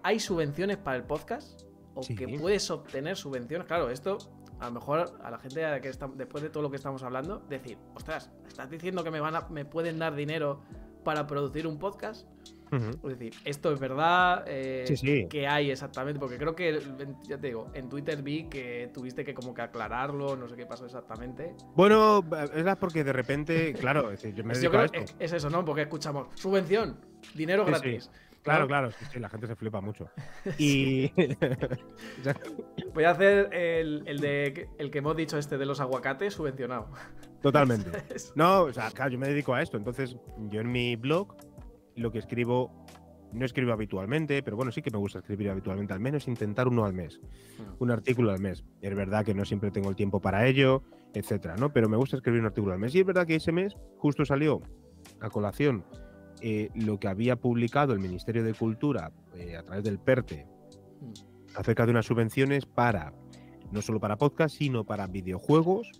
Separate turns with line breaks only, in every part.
hay subvenciones para el podcast o
Sí.
que puedes obtener subvenciones. Claro, esto a lo mejor a la gente que está, después de todo lo que estamos hablando, decir, ostras, ¿estás diciendo que me pueden dar dinero para producir un podcast? Es decir, esto es verdad,
Sí.
que hay exactamente, porque creo que, ya te digo, en Twitter vi que tuviste que como que aclararlo, no sé qué pasó exactamente.
Bueno, es porque de repente, claro, es decir, yo me
Yo
dedico
creo
a
que
esto.
es eso, ¿no? Porque escuchamos subvención, dinero
Sí,
gratis.
sí. Claro,
¿no?
claro, sí, la gente se flipa mucho. Y
Voy a hacer el que hemos dicho de los aguacates subvencionado.
totalmente. No, o sea, claro, yo me dedico a esto. Entonces, yo en mi blog lo que escribo, no escribo habitualmente, pero bueno, sí que me gusta escribir habitualmente, al menos intentar uno al mes, un artículo al mes. Es verdad que no siempre tengo el tiempo para ello, etcétera, ¿no? Pero me gusta escribir un artículo al mes. Y es verdad que ese mes justo salió a colación lo que había publicado el Ministerio de Cultura a través del PERTE acerca de unas subvenciones para, no solo para podcast, sino para videojuegos,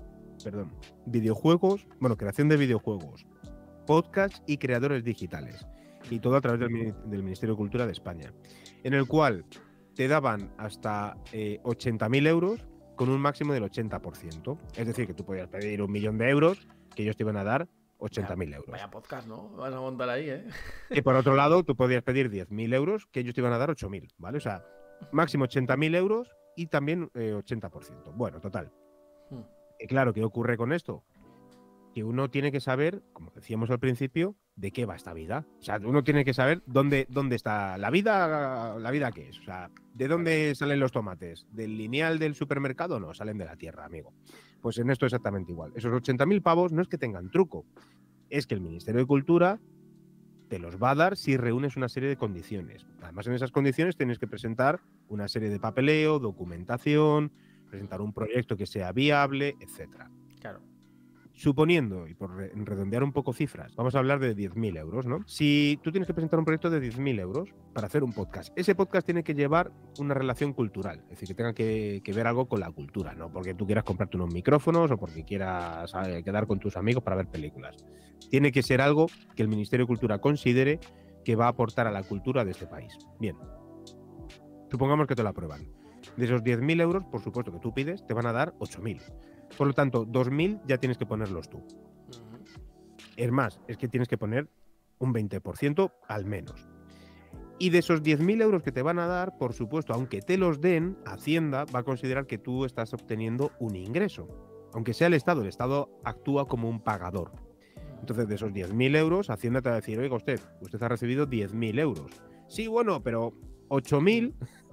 bueno, creación de videojuegos, podcasts y creadores digitales. Y todo a través del Ministerio de Cultura de España, en el cual te daban hasta 80.000 euros con un máximo del 80%. Es decir, que tú podías pedir 1.000.000 de euros, que ellos te iban a dar 80.000 euros.
Vaya podcast, ¿no? Vas a montar ahí, ¿eh?
Y por otro lado, tú podías pedir 10.000 euros, que ellos te iban a dar 8.000, ¿vale? O sea, máximo 80.000 euros y también 80%. Bueno, total. Y claro, ¿qué ocurre con esto? Que uno tiene que saber, como decíamos al principio, de qué va esta vida. O sea, uno tiene que saber dónde está la vida qué es. O sea, ¿de dónde salen los tomates? ¿Del lineal del supermercado? No, salen de la tierra, amigo. Pues en esto exactamente igual. Esos 80.000 pavos no es que tengan truco, es que el Ministerio de Cultura te los va a dar si reúnes una serie de condiciones. Además, en esas condiciones tienes que presentar una serie de papeleo, documentación, presentar un proyecto que sea viable, etcétera.
Claro.
Suponiendo, y por redondear un poco cifras, vamos a hablar de 10.000 euros, ¿no? Si tú tienes que presentar un proyecto de 10.000 euros para hacer un podcast, ese podcast tiene que llevar una relación cultural, es decir, que tenga que ver algo con la cultura, no porque tú quieras comprarte unos micrófonos o porque quieras quedar con tus amigos para ver películas. Tiene que ser algo que el Ministerio de Cultura considere que va a aportar a la cultura de este país. Bien, supongamos que te lo aprueban. De esos 10.000 euros, por supuesto que tú pides, te van a dar 8.000. Por lo tanto, 2.000 ya tienes que ponerlos tú. Es más, es que tienes que poner un 20% al menos. Y de esos 10.000 euros que te van a dar, por supuesto, aunque te los den, Hacienda va a considerar que tú estás obteniendo un ingreso. Aunque sea el Estado actúa como un pagador. Entonces, de esos 10.000 euros, Hacienda te va a decir, oiga, usted ha recibido 10.000 euros. Sí, bueno, pero 8.000...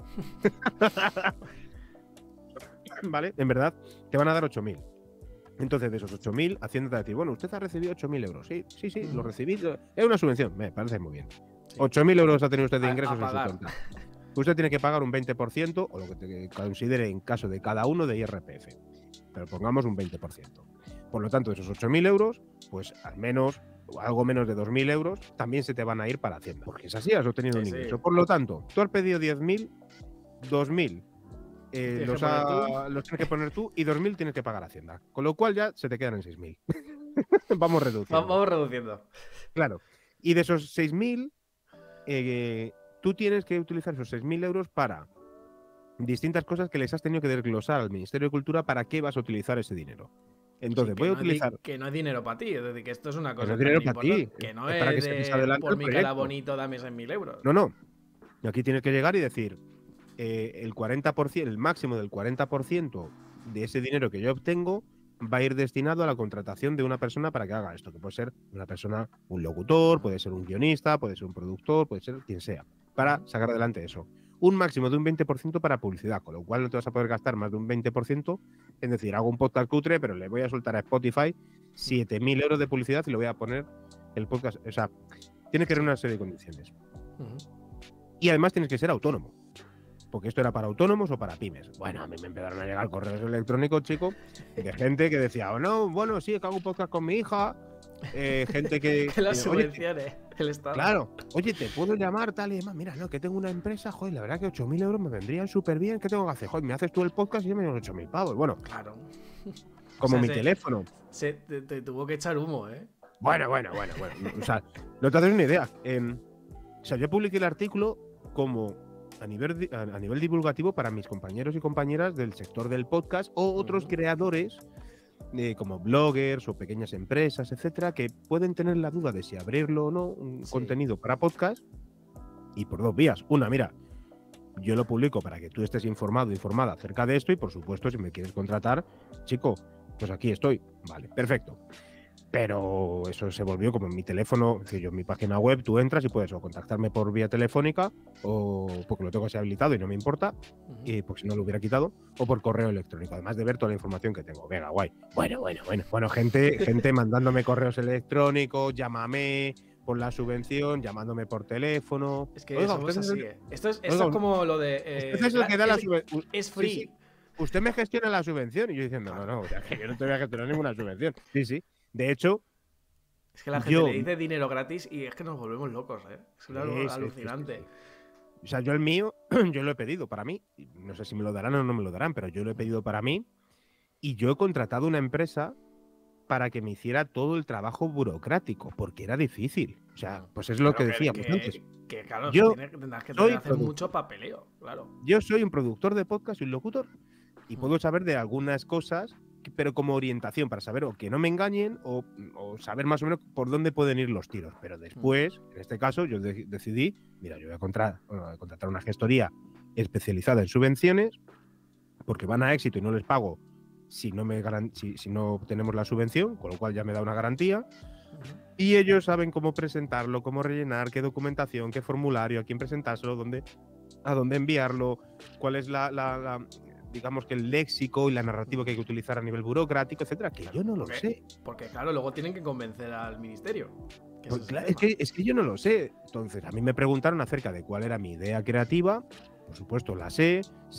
¿Vale? En verdad, te van a dar 8.000. Entonces, de esos 8.000, Hacienda te va a decir, bueno, usted ha recibido 8.000 euros. Sí, lo recibí. Es una subvención. Me parece muy bien. Sí. 8.000 euros ha tenido usted de ingresos en su cuenta. Usted tiene que pagar un 20% o lo que te considere en caso de cada uno de IRPF. Pero pongamos un 20%. Por lo tanto, de esos 8.000 euros, pues al menos, o algo menos de 2.000 euros, también se te van a ir para Hacienda. Porque es así, has obtenido un ingreso. Por lo tanto, tú has pedido 10.000, 2.000 los tienes que poner tú y 2.000 tienes que pagar Hacienda. Con lo cual ya se te quedan en 6.000. Vamos reduciendo.
Vamos reduciendo.
Claro. Y de esos 6.000, tú tienes que utilizar esos 6.000 euros para distintas cosas que les has tenido que desglosar al Ministerio de Cultura para qué vas a utilizar ese dinero. Entonces, voy a utilizar...
Que no es dinero para ti, es decir, que esto es una cosa
no es dinero para ti.
Que no
es para que
de,
se adelante
por
el
mi
proyecto.
cara bonito dame 6.000 euros.
No. Aquí tienes que llegar y decir... el 40%, el máximo del 40% de ese dinero que yo obtengo va a ir destinado a la contratación de una persona para que haga esto, que puede ser una persona, un locutor, puede ser un guionista, puede ser un productor, puede ser quien sea, para sacar adelante eso. Un máximo de un 20% para publicidad, con lo cual no te vas a poder gastar más de un 20%, es decir, hago un podcast cutre, pero le voy a soltar a Spotify 7.000 euros de publicidad y le voy a poner el podcast, o sea, tiene que reunir una serie de condiciones. Y además tienes que ser autónomo. Porque esto era para autónomos o para pymes. Bueno, a mí me empezaron a llegar correos electrónicos, chico, de gente que decía, bueno, sí, que hago un podcast con mi hija. Gente que...
que las subvenciones, el Estado.
Claro, oye, te puedo llamar, tal y demás. Mira, no, que tengo una empresa, joder, la verdad que 8.000 euros me vendrían súper bien. ¿Qué tengo que hacer? Joder, me haces tú el podcast y yo me doy 8.000 pavos. Bueno,
claro.
Como mi teléfono.
Te tuvo que echar humo, ¿eh?
Bueno. O sea, no te haces una idea. O sea, yo publiqué el artículo como a nivel divulgativo para mis compañeros y compañeras del sector del podcast o otros creadores como bloggers o pequeñas empresas, etcétera, que pueden tener la duda de si abrirlo o no un contenido para podcast, y por dos vías. Una, mira, yo lo publico para que tú estés informado, informada acerca de esto, y por supuesto, si me quieres contratar, chico, pues aquí estoy. Vale, perfecto. Pero eso se volvió como en mi teléfono, es decir, yo en mi página web, tú entras y puedes o contactarme por vía telefónica, o porque lo tengo así habilitado y no me importa, porque si no lo hubiera quitado, o por correo electrónico, además de ver toda la información que tengo. Venga, guay. Bueno, gente mandándome correos electrónicos, llámame por la subvención, llamándome por teléfono.
Es que somos así, Esto es como lo de...
usted es el que da la subvención.
Es free.
Sí. Usted me gestiona la subvención. Y yo diciendo, no, o sea, que yo no te voy a gestionar ninguna subvención. Sí. De hecho,
es que la gente le dice dinero gratis y es que nos volvemos locos, ¿eh? Es algo alucinante.
Sí. O sea, yo el mío, yo lo he pedido para mí. No sé si me lo darán o no me lo darán, pero yo lo he pedido para mí. Y yo he contratado una empresa para que me hiciera todo el trabajo burocrático, porque era difícil. O sea, pues es lo que decíamos antes.
Que claro,
yo
tendrás que hacer mucho papeleo, claro.
Yo soy un productor de podcast y un locutor. Y puedo saber de algunas cosas, pero como orientación, para saber o que no me engañen o saber más o menos por dónde pueden ir los tiros. Pero después, en este caso, yo decidí, mira, yo voy a contratar una gestoría especializada en subvenciones, porque van a éxito y no les pago si no tenemos la subvención, con lo cual ya me da una garantía. Y ellos saben cómo presentarlo, cómo rellenar, qué documentación, qué formulario, a quién presentárselo, a dónde enviarlo, cuál es digamos que el léxico y la narrativa que hay que utilizar a nivel burocrático, etcétera, que yo no lo sé.
Porque claro, luego tienen que convencer al ministerio.
Pues claro, es que yo no lo sé. Entonces, a mí me preguntaron acerca de cuál era mi idea creativa. Por supuesto, la sé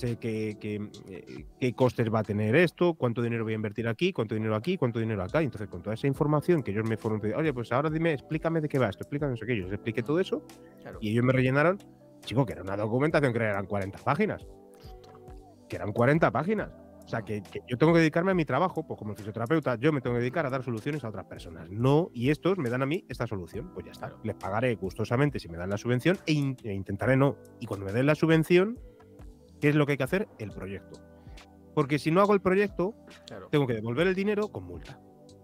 qué costes va a tener esto, cuánto dinero voy a invertir aquí, cuánto dinero aquí, cuánto dinero acá. Y entonces, con toda esa información que ellos me fueron pidiendo, oye, pues ahora dime, explícame de qué va esto, explícame eso, que yo les expliqué todo eso, claro. Y ellos me rellenaron, chico, que era una documentación que eran 40 páginas. Que eran 40 páginas. O sea, que yo tengo que dedicarme a mi trabajo, pues como fisioterapeuta, yo me tengo que dedicar a dar soluciones a otras personas. No, y estos me dan a mí esta solución. Pues ya está. Claro. Les pagaré gustosamente si me dan la subvención e intentaré no. Y cuando me den la subvención, ¿qué es lo que hay que hacer? El proyecto. Porque si no hago el proyecto, claro, tengo que devolver el dinero con multa.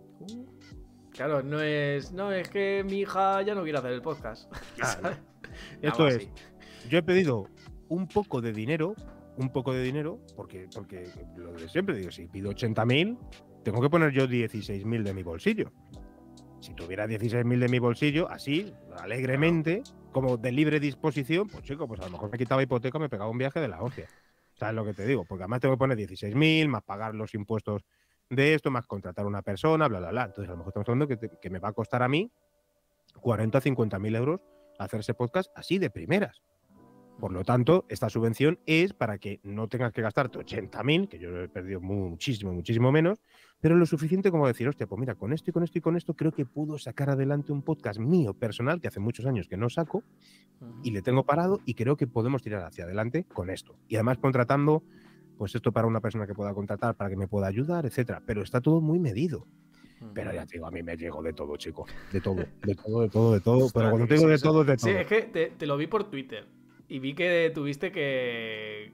Claro, no es que mi hija ya no quiere hacer el podcast.
Claro. Esto es, yo he pedido un poco de dinero, porque lo de siempre, digo, si pido 80.000, tengo que poner yo 16.000 de mi bolsillo. Si tuviera 16.000 de mi bolsillo, así, alegremente, como de libre disposición, pues chico, pues a lo mejor me quitaba hipoteca, me pegaba un viaje de la hostia. ¿Sabes lo que te digo? Porque además tengo que poner 16.000, más pagar los impuestos de esto, más contratar a una persona, bla, bla, bla. Entonces a lo mejor estamos hablando que me va a costar a mí 40 o 50.000 euros hacer ese podcast así de primeras. Por lo tanto, esta subvención es para que no tengas que gastarte 80.000, que yo he perdido muchísimo menos, pero lo suficiente como decir, hostia, pues mira, con esto y con esto y con esto creo que puedo sacar adelante un podcast mío personal que hace muchos años que no saco y le tengo parado y creo que podemos tirar hacia adelante con esto. Y además contratando, pues esto para una persona que pueda contratar, para que me pueda ayudar, etcétera. Pero está todo muy medido. Pero ya te digo, a mí me llegó de todo, chico. De todo. Ostras, pero cuando te digo de todo, es de todo.
Sí, es que te lo vi por Twitter. Y vi que tuviste que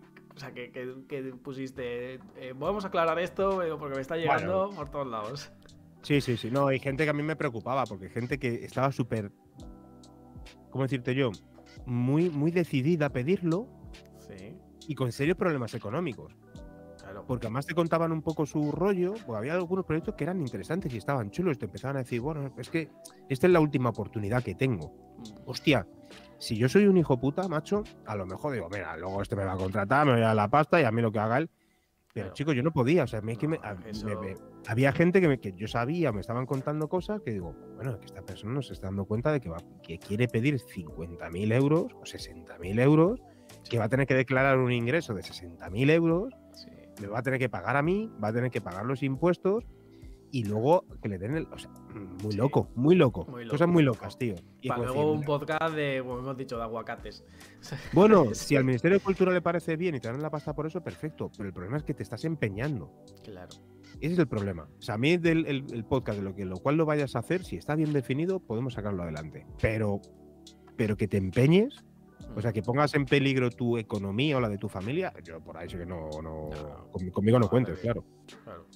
pusiste, vamos a aclarar esto porque me está llegando por todos lados.
Sí. No, hay gente que a mí me preocupaba, porque hay gente que estaba súper, ¿cómo decirte yo? Muy decidida a pedirlo.
Sí.
Y con serios problemas económicos.
Claro.
Porque además te contaban un poco su rollo, porque había algunos proyectos que eran interesantes y estaban chulos. Te empezaban a decir, bueno, es que esta es la última oportunidad que tengo. Hostia. Si yo soy un hijo puta, macho, a lo mejor digo, mira, luego este me va a contratar, me voy a dar la pasta y a mí lo que haga él. Pero, claro, chicos, yo no podía. O sea, había gente que yo sabía, me estaban contando cosas que digo, bueno, que esta persona no se está dando cuenta de que quiere pedir 50.000 euros o 60.000 euros, que va a tener que declarar un ingreso de 60.000 euros, me va a tener que pagar a mí, va a tener que pagar los impuestos. Y luego que le den o sea, muy loco. Cosas muy locas, tío. Y
para luego un podcast de, como hemos dicho, de aguacates.
Bueno, si al Ministerio de Cultura le parece bien y te dan la pasta por eso, perfecto. Pero el problema es que te estás empeñando.
Claro.
Ese es el problema. O sea, a mí el podcast, de lo cual lo vayas a hacer, si está bien definido, podemos sacarlo adelante. Pero que te empeñes, O sea, que pongas en peligro tu economía o la de tu familia, yo por ahí sí que no conmigo no cuentes, claro.